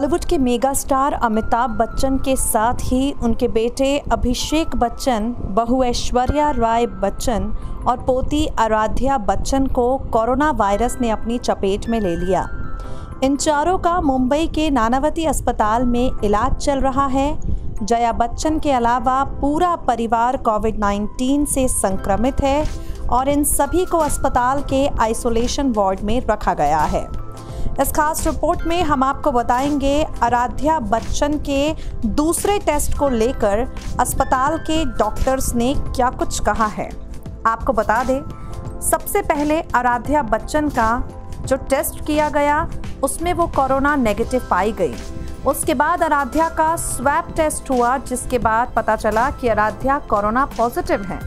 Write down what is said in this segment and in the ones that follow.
बॉलीवुड के mega star Amitabh Bachchan के साथ ही उनके बेटे अभिषेक बच्चन, बहू ऐश्वर्या राय बच्चन और पोती आराध्या बच्चन को कोरोना वायरस ने अपनी चपेट में ले लिया। इन चारों का मुंबई के नानावती अस्पताल में इलाज चल रहा है। जया बच्चन के अलावा पूरा परिवार कोविड-19 से संक्रमित है और इन सभी को अस्पताल के आइसोलेशन वार्ड में रखा गया है। इस खास रिपोर्ट में हम आपको बताएंगे आराध्या बच्चन के दूसरे टेस्ट को लेकर अस्पताल के डॉक्टर्स ने क्या कुछ कहा है। आपको बता दें, सबसे पहले आराध्या बच्चन का जो टेस्ट किया गया उसमें वो कोरोना नेगेटिव पाई गई। उसके बाद आराध्या का स्वैब टेस्ट हुआ, जिसके बाद पता चला कि आराध्या कोरोना पॉजिटिव हैं।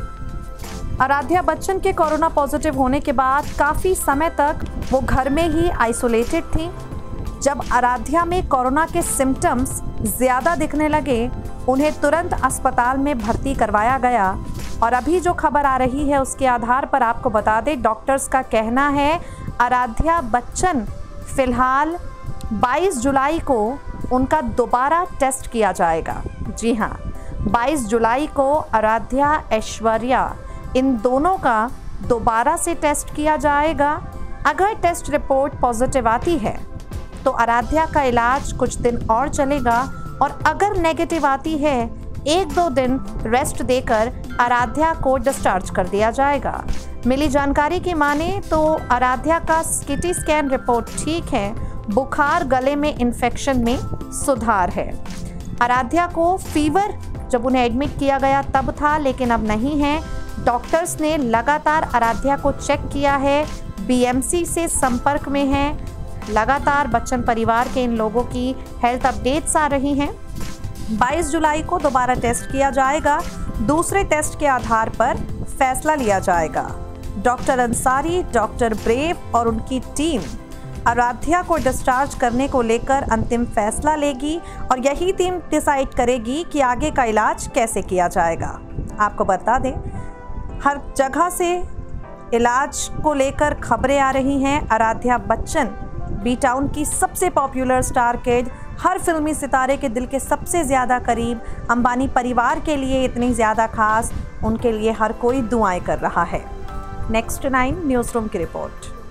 आराध्या बच्चन के कोरोना पॉजिटिव होने के बाद काफ़ी समय तक वो घर में ही आइसोलेटेड थी। जब आराध्या में कोरोना के सिम्टम्स ज़्यादा दिखने लगे, उन्हें तुरंत अस्पताल में भर्ती करवाया गया। और अभी जो खबर आ रही है उसके आधार पर आपको बता दें, डॉक्टर्स का कहना है आराध्या बच्चन फ़िलहाल 22 जुलाई को उनका दोबारा टेस्ट किया जाएगा। जी हाँ, 22 जुलाई को आराध्या ऐश्वर्या इन दोनों का दोबारा से टेस्ट किया जाएगा। अगर टेस्ट रिपोर्ट पॉजिटिव आती है तो आराध्या का इलाज कुछ दिन और चलेगा, और अगर नेगेटिव आती है 1-2 दिन रेस्ट देकर आराध्या को डिस्चार्ज कर दिया जाएगा। मिली जानकारी की माने तो आराध्या का सीटी स्कैन रिपोर्ट ठीक है, बुखार, गले में इन्फेक्शन में सुधार है। आराध्या को फीवर जब उन्हें एडमिट किया गया तब था, लेकिन अब नहीं है। डॉक्टर्स ने लगातार आराध्या को चेक किया है, बीएमसी से संपर्क में है। लगातार बच्चन परिवार के इन लोगों की हेल्थ अपडेट्स आ रही हैं। 22 जुलाई को दोबारा टेस्ट किया जाएगा। दूसरे टेस्ट के आधार पर फैसला लिया जाएगा। डॉक्टर अंसारी, डॉक्टर ब्रेव और उनकी टीम आराध्या को डिस्चार्ज करने को लेकर अंतिम फैसला लेगी, और यही टीम डिसाइड करेगी कि आगे का इलाज कैसे किया जाएगा। आपको बता दें, हर जगह से इलाज को लेकर खबरें आ रही हैं। आराध्या बच्चन बी टाउन की सबसे पॉपुलर स्टार किड, हर फिल्मी सितारे के दिल के सबसे ज़्यादा करीब, अंबानी परिवार के लिए इतनी ज़्यादा खास, उनके लिए हर कोई दुआएं कर रहा है। नेक्स्ट 9 न्यूज़ रूम की रिपोर्ट।